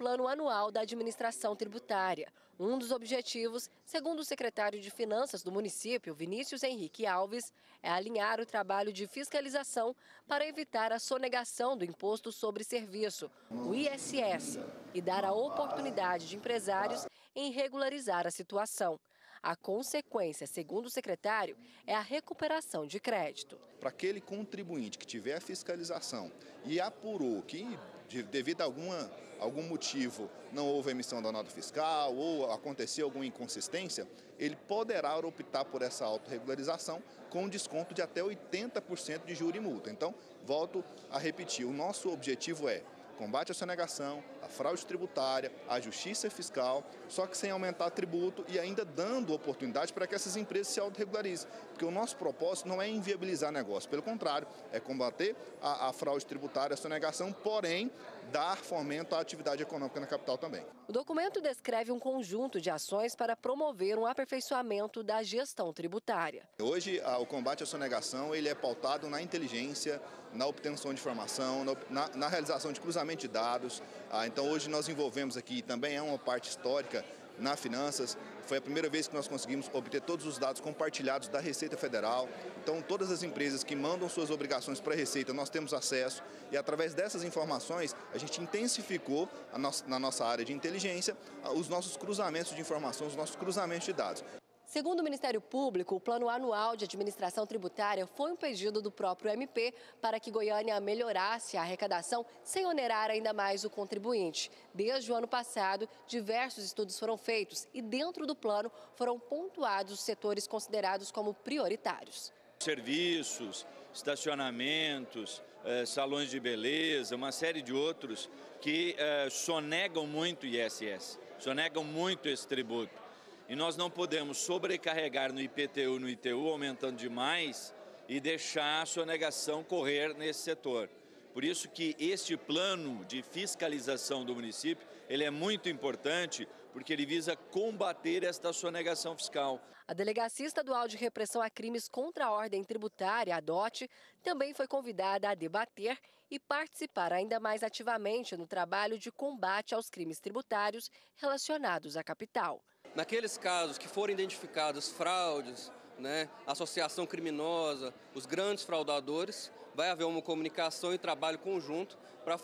Plano Anual da Administração Tributária. Um dos objetivos, segundo o secretário de Finanças do município, Vinícius Henrique Alves, é alinhar o trabalho de fiscalização para evitar a sonegação do Imposto sobre Serviço, o ISS, e dar a oportunidade de empresários em regularizar a situação. A consequência, segundo o secretário, é a recuperação de crédito. Para aquele contribuinte que tiver a fiscalização e apurou que, devido a algum motivo, não houve emissão da nota fiscal ou aconteceu alguma inconsistência, ele poderá optar por essa autorregularização com desconto de até 80% de juros e multa. Então, volto a repetir, o nosso objetivo é combate à sonegação, à fraude tributária, à justiça fiscal, só que sem aumentar tributo e ainda dando oportunidade para que essas empresas se autorregularizem. Porque o nosso propósito não é inviabilizar negócio, pelo contrário, é combater a fraude tributária, a sonegação, porém dar fomento à atividade econômica na capital também. O documento descreve um conjunto de ações para promover um aperfeiçoamento da gestão tributária. Hoje, o combate à sonegação ele é pautado na inteligência, na obtenção de informação, na realização de cruzamento de dados. Então, hoje nós envolvemos aqui, também é uma parte histórica, na Finanças. Foi a primeira vez que nós conseguimos obter todos os dados compartilhados da Receita Federal. Então, todas as empresas que mandam suas obrigações para a Receita, nós temos acesso. E, através dessas informações, a gente intensificou na nossa área de inteligência os nossos cruzamentos de informação, os nossos cruzamentos de dados. Segundo o Ministério Público, o Plano Anual de Administração Tributária foi um pedido do próprio MP para que Goiânia melhorasse a arrecadação sem onerar ainda mais o contribuinte. Desde o ano passado, diversos estudos foram feitos e dentro do plano foram pontuados os setores considerados como prioritários. Serviços, estacionamentos, salões de beleza, uma série de outros que sonegam muito o ISS, sonegam muito esse tributo. E nós não podemos sobrecarregar no IPTU, no ITU, aumentando demais e deixar a sonegação correr nesse setor. Por isso que este plano de fiscalização do município, ele é muito importante porque ele visa combater esta sonegação fiscal. A Delegacia Estadual de Repressão a Crimes contra a Ordem Tributária, a DOT, também foi convidada a debater e participar ainda mais ativamente no trabalho de combate aos crimes tributários relacionados à capital. Naqueles casos que forem identificadas fraudes, associação criminosa, os grandes fraudadores, vai haver uma comunicação e trabalho conjunto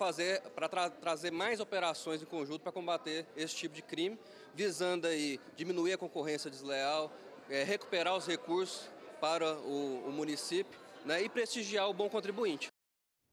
para trazer mais operações em conjunto para combater esse tipo de crime, visando aí diminuir a concorrência desleal, recuperar os recursos para o município, e prestigiar o bom contribuinte.